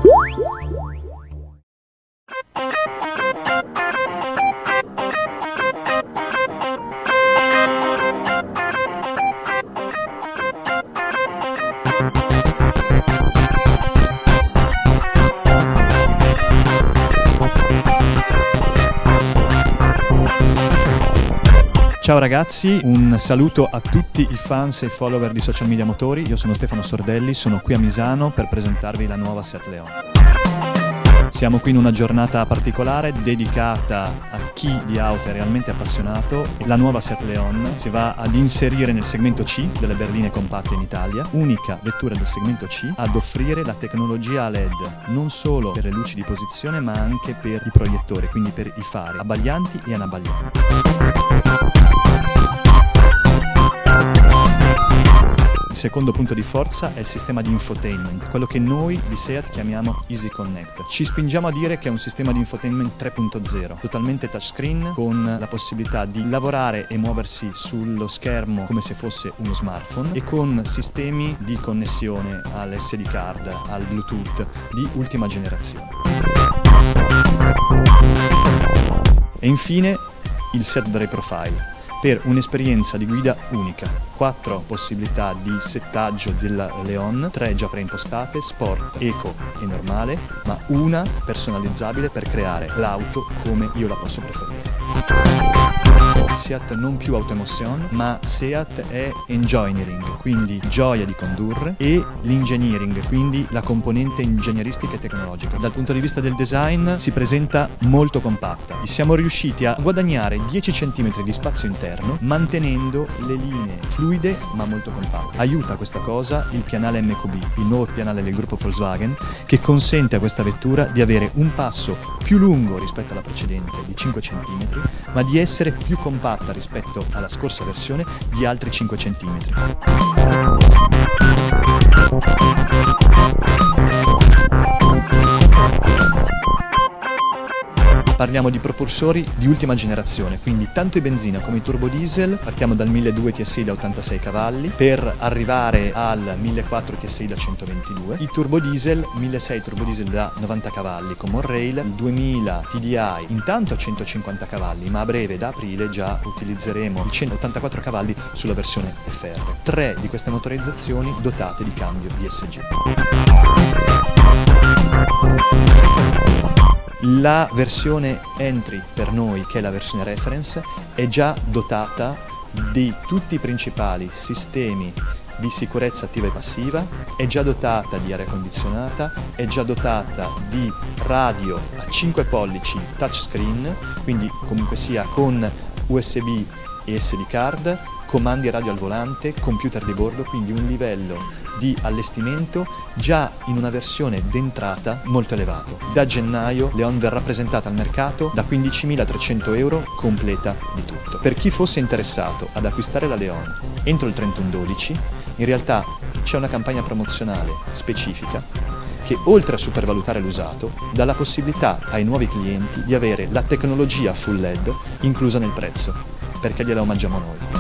Ciao ragazzi, un saluto a tutti i fans e i follower di Social Media Motori. Io sono Stefano Sordelli, sono qui a Misano per presentarvi la nuova Seat Leon. Siamo qui in una giornata particolare dedicata a chi di auto è realmente appassionato. La nuova Seat Leon si va ad inserire nel segmento C delle berline compatte in Italia, unica vettura del segmento C ad offrire la tecnologia LED non solo per le luci di posizione ma anche per i proiettori, quindi per i fari abbaglianti e anabbaglianti. Il secondo punto di forza è il sistema di infotainment, quello che noi di Seat chiamiamo Easy Connect. Ci spingiamo a dire che è un sistema di infotainment 3.0, totalmente touchscreen, con la possibilità di lavorare e muoversi sullo schermo come se fosse uno smartphone e con sistemi di connessione all'SD card, al Bluetooth di ultima generazione. E infine il Seat Drive Profile, per un'esperienza di guida unica. 4 possibilità di settaggio della Leon, 3 già preimpostate, sport, eco e normale, ma una personalizzabile per creare l'auto come io la posso preferire. Seat non più autoemotion, ma Seat è engineering, quindi gioia di condurre, e l'engineering, quindi la componente ingegneristica e tecnologica. Dal punto di vista del design si presenta molto compatta. Siamo riusciti a guadagnare 10 cm di spazio interno mantenendo le linee fluide ma molto compatte. Aiuta questa cosa il pianale MQB, il nuovo pianale del gruppo Volkswagen, che consente a questa vettura di avere un passo più lungo rispetto alla precedente di 5 cm, ma di essere più compatta rispetto alla scorsa versione di altri 5 cm. Parliamo di propulsori di ultima generazione, quindi tanto i benzina come i turbodiesel. Partiamo dal 1200 TSI da 86 cavalli per arrivare al 1400 TSI da 122. I turbodiesel, 1600 turbodiesel da 90 cavalli con Monrail, il 2000 TDI intanto a 150 cavalli, ma a breve da aprile già utilizzeremo i 184 cavalli sulla versione FR. 3 di queste motorizzazioni dotate di cambio DSG. La versione entry per noi, che è la versione reference, è già dotata di tutti i principali sistemi di sicurezza attiva e passiva, è già dotata di aria condizionata, è già dotata di radio a 5 pollici touchscreen, quindi comunque sia con USB e SD card, comandi radio al volante, computer di bordo, quindi un livello di allestimento già in una versione d'entrata molto elevato. Da gennaio Leon verrà presentata al mercato da 15.300 euro, completa di tutto. Per chi fosse interessato ad acquistare la Leon entro il 31/12, in realtà c'è una campagna promozionale specifica che, oltre a supervalutare l'usato, dà la possibilità ai nuovi clienti di avere la tecnologia full LED inclusa nel prezzo, perché gliela omaggiamo noi.